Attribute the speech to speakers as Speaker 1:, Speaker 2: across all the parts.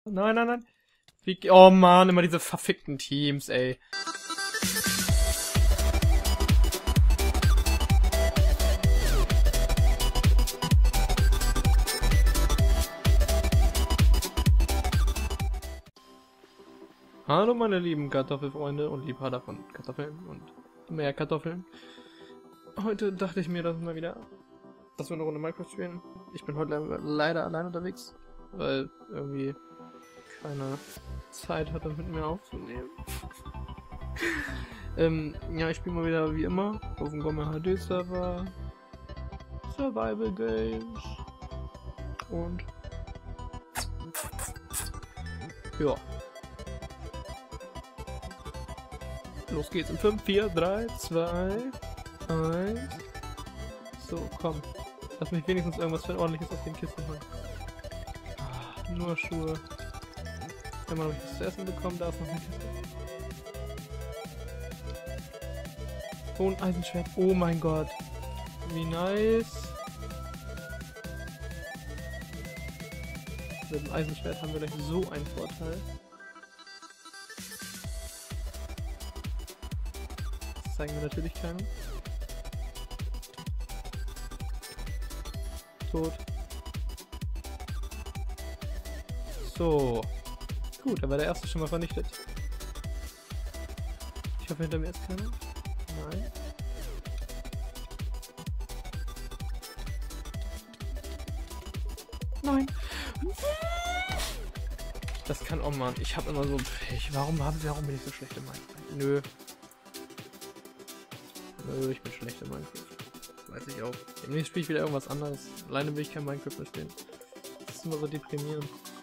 Speaker 1: Nein, nein, nein. Oh Mann, immer diese verfickten Teams, ey. Hallo meine lieben Kartoffelfreunde und Liebhaber von Kartoffeln und mehr Kartoffeln. Heute dachte ich mir das mal wieder, dass wir eine Runde Minecraft spielen. Ich bin heute leider allein unterwegs, weil irgendwie keine Zeit hatte, mit mir aufzunehmen. Ja, ich spiele mal wieder wie immer auf dem Gomme HD Server, Survival Games und ja. Los geht's in 5, 4, 3, 2, 1. So, komm. Lass mich wenigstens irgendwas für ordentliches aus den Kisten holen. Ah, nur Schuhe. Immer noch nichts zu essen bekommen, da ist noch eine Kiste. Oh, ein Eisenschwert. Oh mein Gott. Wie nice. Mit dem Eisenschwert haben wir gleich so einen Vorteil. Das zeigen wir natürlich keinem. Tot. So. Gut, da war der erste schon mal vernichtet. Ich hoffe, hinter mir ist keiner. Nein. Nein. Das kann, oh Mann, ich habe immer so Pech. Warum bin ich so schlecht in Minecraft? Nö. Nö, ich bin schlecht in Minecraft. Weiß ich auch. Demnächst spiele ich wieder irgendwas anderes. Alleine will ich kein Minecraft mehr spielen. Das ist immer so deprimierend.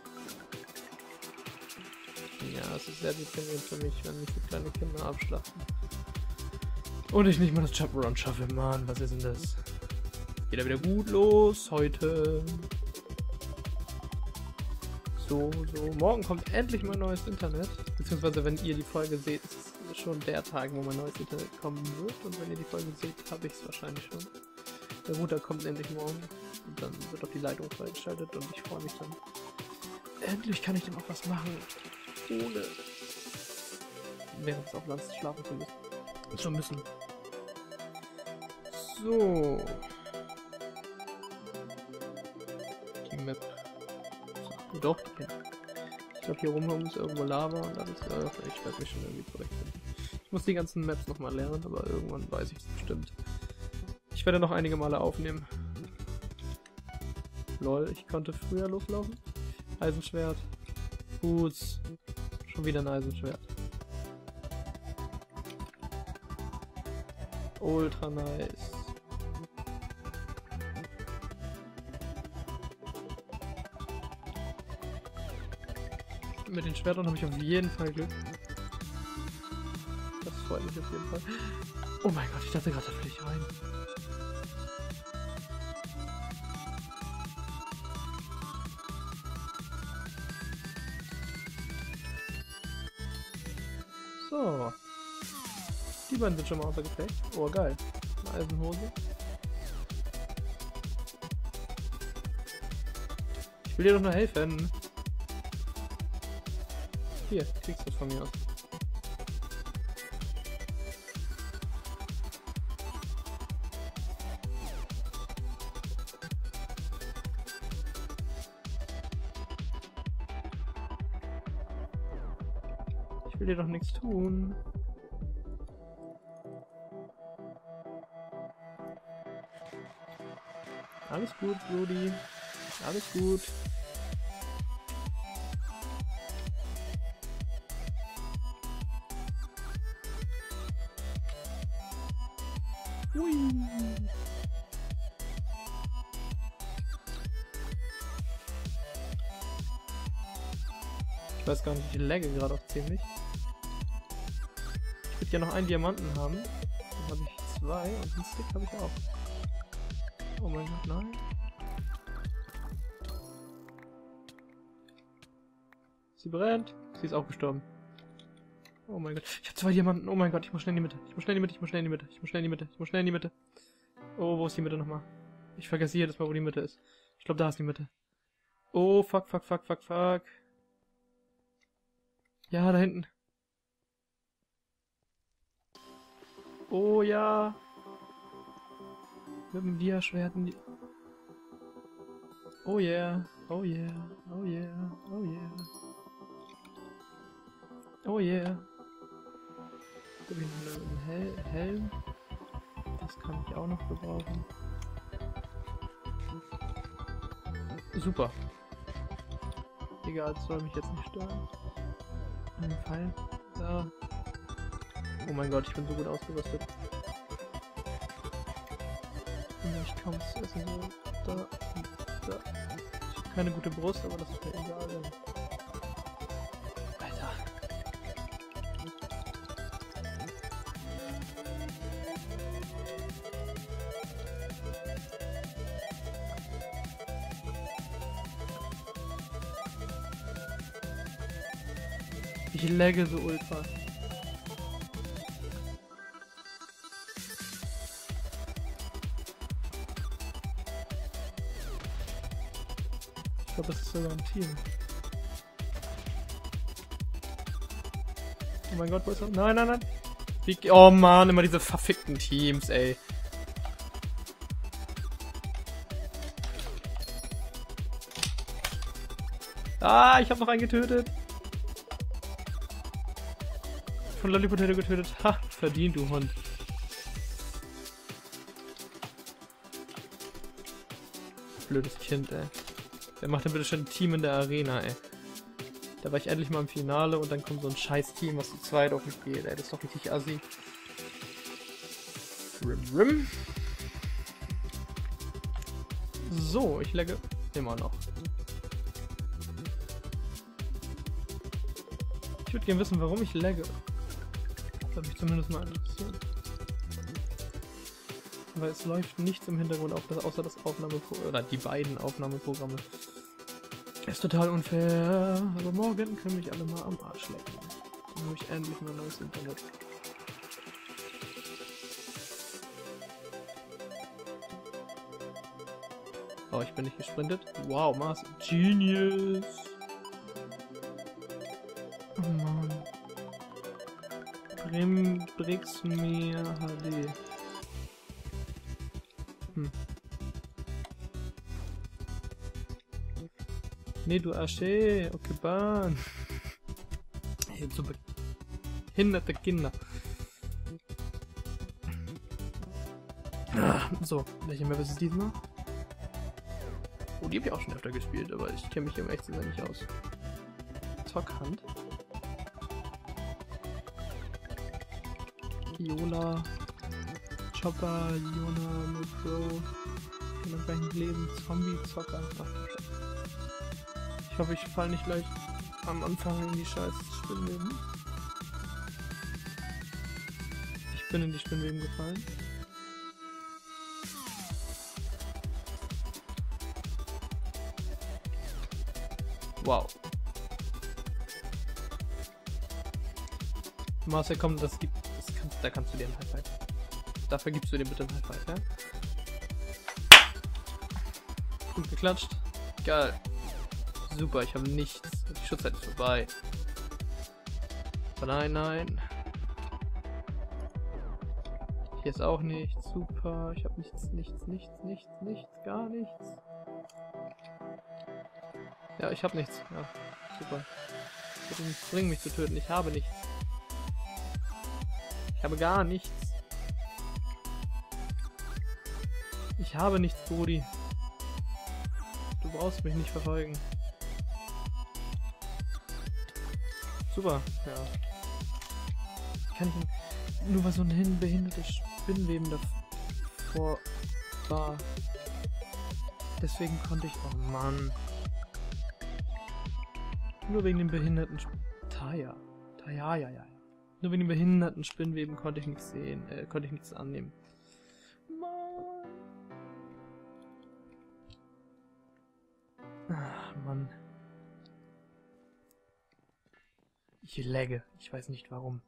Speaker 1: Ja, es ist sehr deprimierend für mich, wenn mich so kleine Kinder abschlachten. Und ich nicht mal das Jump-Run schaffe. Mann, was ist denn das? Geht da wieder gut los heute. So. Morgen kommt endlich mein neues Internet. Beziehungsweise, wenn ihr die Folge seht, ist es schon der Tag, wo mein neues Internet kommen wird. Und wenn ihr die Folge seht, habe ich es wahrscheinlich schon. Der Router kommt endlich morgen. Und dann wird auch die Leitung freigeschaltet und ich freue mich dann. Endlich kann ich dann auch was machen. Ohne während es auf Land schlafen zu müssen. Schon müssen. So. Die Map. So, doch, die Map. Ich glaube, hier rum ist irgendwo Lava und alles. Ich werde mich schon irgendwie zurechtfinden. Ich muss die ganzen Maps nochmal lernen, aber irgendwann weiß ich es bestimmt. Ich werde noch einige Male aufnehmen. Lol, ich konnte früher loslaufen. Eisenschwert. Boots. Schon wieder ein Eisenschwert. Ultra nice. Mit den Schwertern habe ich auf jeden Fall Glück. Das freut mich auf jeden Fall. Oh mein Gott, ich dachte gerade, da fliege ich rein. So. Die beiden sind schon mal außer Gefecht. Oh, geil. Eine Eisenhose. Ich will dir doch nur helfen. Hier, kriegst du von mir aus. Ich will dir doch nichts tun. Alles gut, Brody. Alles gut. Hui. Ich weiß gar nicht, ich lagge gerade auch ziemlich. Ich würde ja noch einen Diamanten haben. Dann habe ich 2 und einen Stick habe ich auch. Oh mein Gott, nein. Sie brennt. Sie ist auch gestorben. Oh mein Gott. Ich habe 2 Diamanten. Oh mein Gott, ich muss schnell in die Mitte. Ich muss schnell in die Mitte. Oh, wo ist die Mitte nochmal? Ich vergesse jedes Mal, wo die Mitte ist. Ich glaube, da ist die Mitte. Oh, fuck. Ja, da hinten. Oh ja. Mit dem Dia-Schwerten. Oh yeah. Oh yeah. Oh yeah. Oh yeah. Oh yeah. Da habe ich einen Helm. Das kann ich auch noch gebrauchen. Super. Egal, das soll mich jetzt nicht stören. Ein Pfeil. Da. Oh mein Gott, ich bin so gut ausgerüstet. Ich kaum zu essen. So. Da. Da. Ich habe keine gute Brust, aber das ist mir egal. Denn... Alter. Ich lagge so ultra. Ich glaube, das ist sogar ein Team. Oh mein Gott, wo ist er? Nein, nein, nein! Wie... Oh Mann, immer diese verfickten Teams, ey. Ah, ich habe noch einen getötet. Von Lollipotato getötet. Ha, verdient, du Hund. Blödes Kind, ey. Wer macht denn bitte schon ein Team in der Arena, ey? Da war ich endlich mal im Finale und dann kommt so ein scheiß Team, was zu zweit auf mich geht, ey. Das ist doch richtig assi. Rim. So, ich lagge immer noch. Ich würde gerne wissen, warum ich lagge. Das würde mich zumindest mal interessieren. Weil es läuft nichts im Hintergrund außer das Aufnahmeprogramm, oder die beiden Aufnahmeprogramme. Ist total unfair, aber morgen können mich alle mal am Arsch lecken. Dann habe ich endlich mal neues Internet. Oh, ich bin nicht gesprintet. Wow, Mars. Genius. Oh Mann. Brixmir HD. Nee, du Asche. Okay, Bahn. Hey, so behinderte Kinder. So, welche Map ist es diesmal? Oh, die habe ich auch schon öfter gespielt, aber ich kenne mich im echten Sinne nicht aus. Zockhand. Iola. Chopper, Iona, No Pro. Ich kann noch gar nicht leben. Zombie-Zocker. Ich hoffe, ich falle nicht gleich am Anfang in die scheiß Spinnweben. Ich bin in die Spinnweben gefallen. Wow. Marcel, komm, da kannst du dir einen High Five. Dafür gibst du dir bitte einen High Five, ja? Gut geklatscht. Geil. Super, ich habe nichts. Die Schutzzeit ist vorbei. Aber nein. Hier ist auch nichts. Super. Ich habe nichts. Gar nichts. Ja, ich habe nichts. Ja, super. Bitte nicht bringen, mich zu töten. Ich habe nichts. Ich habe gar nichts. Ich habe nichts, Brudi. Du brauchst mich nicht verfolgen. Super, ja. Kann ich nur weil so ein behindertes Spinnweben davor war. Deswegen konnte ich. Oh Mann. Nur wegen dem behinderten Taya. Ja. Nur wegen dem behinderten Spinnweben konnte ich nichts sehen, konnte ich nichts annehmen. Mann. Ach, Mann. Ich lagge. Ich weiß nicht warum.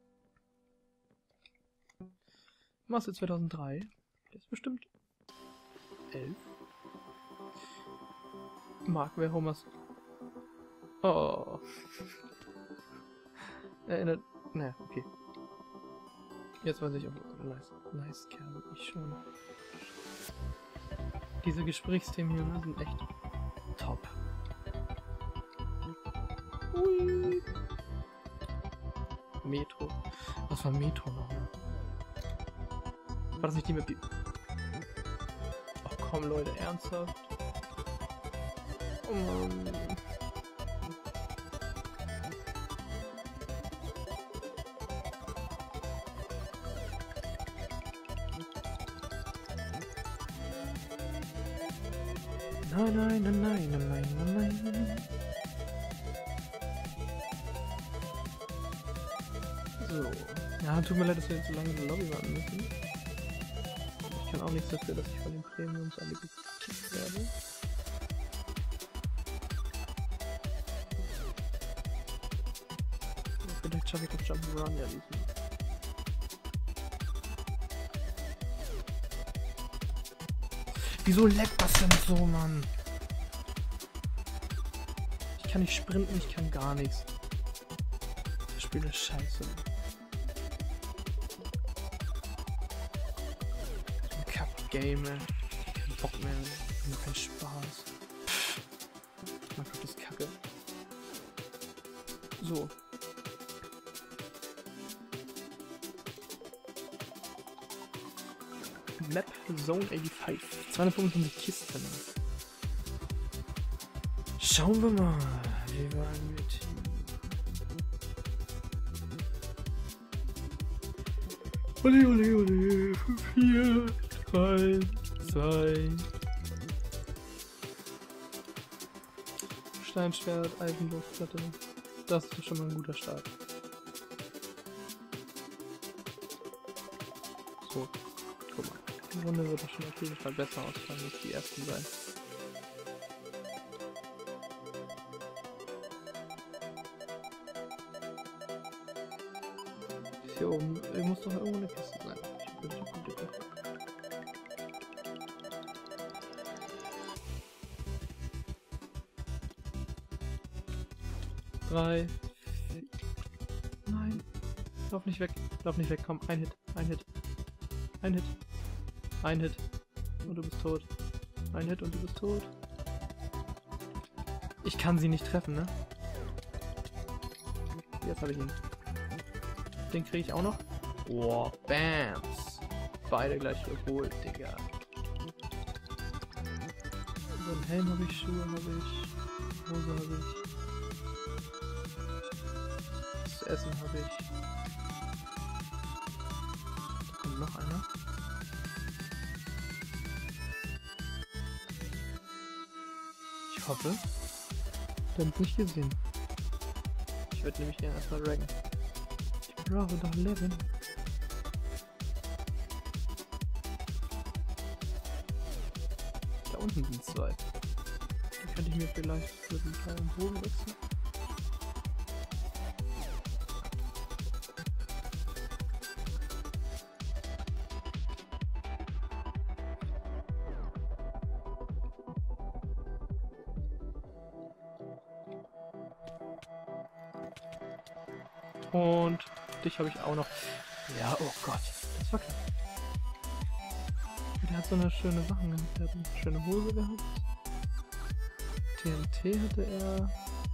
Speaker 1: Master 2003. Der ist bestimmt 11. Mark, wer Homers... Oh. Erinnert. Ne, okay. Jetzt weiß ich auch. Nice Kerl, ich schon. Diese Gesprächsthemen hier ne, sind echt top. Ui. Metro. Was war Metro nochmal? War das nicht die mit die... Ach komm Leute, ernsthaft? Oh Mann. Nein. So. Ja, tut mir leid, dass wir jetzt so lange in der Lobby warten müssen. Ich kann auch nichts dafür, dass ich von den Premiums alle gekickt werde. Vielleicht schaffe ich das Jump'n'Run ja diesmal. Wieso leckt das denn so, Mann? Ich kann nicht sprinten, ich kann gar nichts. Das Spiel ist scheiße. So ein Kack-Game, man. Kein Bock mehr. Nur kein Spaß. Man tut das Kacke. So. Map Zone 85. 225 Kisten. Schauen wir mal, wie waren wir Team? Ole. 4, 3, 2. Steinschwert, Eisenluftplatte. Das ist schon mal ein guter Start. So, guck mal. Die Runde wird doch schon auf jeden Fall besser ausfallen, als die ersten sein. Hier oben muss doch irgendwo eine Kiste sein. Ich bin schon gut. 3, 4. Nein. Lauf nicht weg, komm, ein Hit. Und du bist tot. Ein Hit und du bist tot. Ich kann sie nicht treffen, ne? Jetzt habe ich ihn. Den kriege ich auch noch. Wow, Bams. Beide gleich geholt, Digga. So einen Helm habe ich, Schuhe habe ich, Hose habe ich. Das Essen habe ich. Da kommt noch einer. Ich hoffe, der hat nicht gesehen. Ich würde nämlich gerne erstmal raggen. Ich brauche doch Leben. Da unten sind 2. Da könnte ich mir vielleicht für den kleinen Bogen wechseln. Und dich habe ich auch noch. Ja, oh Gott, das war klar. Der hat so eine schöne Sachen gehabt. Der hat eine schöne Hose gehabt. TNT hatte er.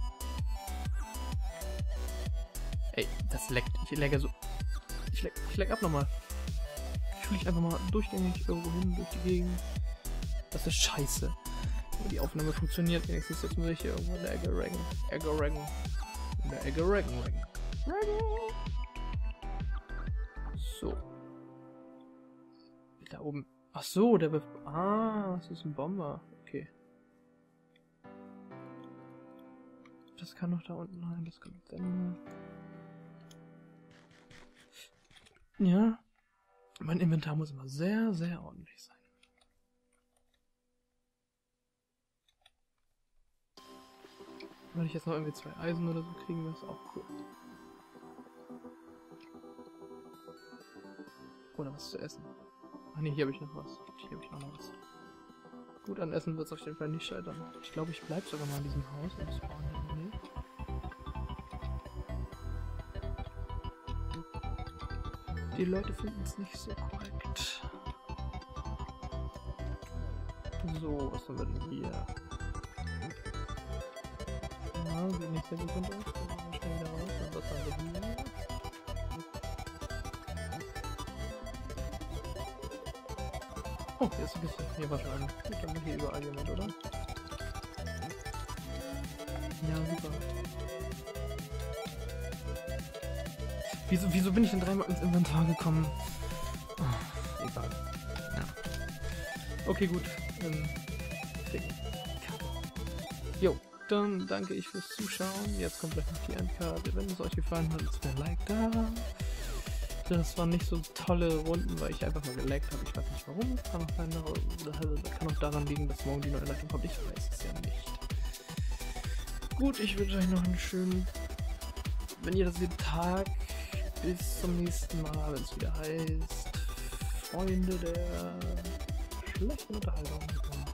Speaker 1: Ey, das leckt. Ich lecke so. Ich leck ab nochmal. Ich fliege einfach mal durchgängig irgendwo hin, durch die Gegend. Das ist scheiße. Aber die Aufnahme funktioniert wenigstens. Jetzt muss ich hier irgendwo in der Ecke raggen. In der Ecke raggen. So. Da oben. Ach so, der wirft. Ah, das ist ein Bomber. Okay. Das kann noch da unten rein. Das kommt dann. Ja. Mein Inventar muss immer sehr, sehr ordentlich sein. Wenn ich jetzt noch irgendwie 2 Eisen oder so kriegen, wäre es auch cool. Oder was zu essen. Ach ne, hier habe ich noch was. Gut, an Essen wird es auf jeden Fall nicht scheitern. Ich glaube, ich bleibe sogar mal in diesem Haus und spawn in der Nähe. Die Leute finden es nicht so korrekt. So, was haben wir denn hier? Ja, sieht nicht sehr gesund aus. Gehen wir schnell wieder raus. Und was haben wir hier? Oh, hier ist ein bisschen. Hier war schon einer. Gut, dann hier überall jemand, oder? Ja, super. Wieso bin ich denn dreimal ins Inventar gekommen? Oh, egal. Ja. Okay, gut. Jo, dann danke ich fürs Zuschauen. Jetzt kommt gleich noch die Endkarte. Wenn es euch gefallen hat, lasst mir ein Like da. Das waren nicht so tolle Runden, weil ich einfach mal gelaggt habe. Ich weiß nicht warum. Kann auch daran liegen, dass morgen die neue Leitung kommt. Ich weiß es ja nicht. Gut, ich wünsche euch noch einen schönen, wenn ihr das seht, Tag. Bis zum nächsten Mal, wenn es wieder heißt Freunde der schlechten Unterhaltung und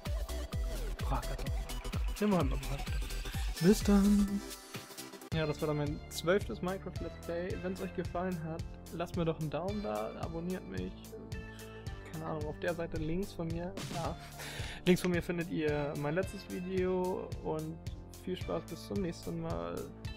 Speaker 1: Bis dann. Ja, das war dann mein 12. Minecraft Let's Play. Wenn es euch gefallen hat, lasst mir doch einen Daumen da, abonniert mich. Keine Ahnung, auf der Seite links von mir. Ja. Links von mir findet ihr mein letztes Video und viel Spaß bis zum nächsten Mal.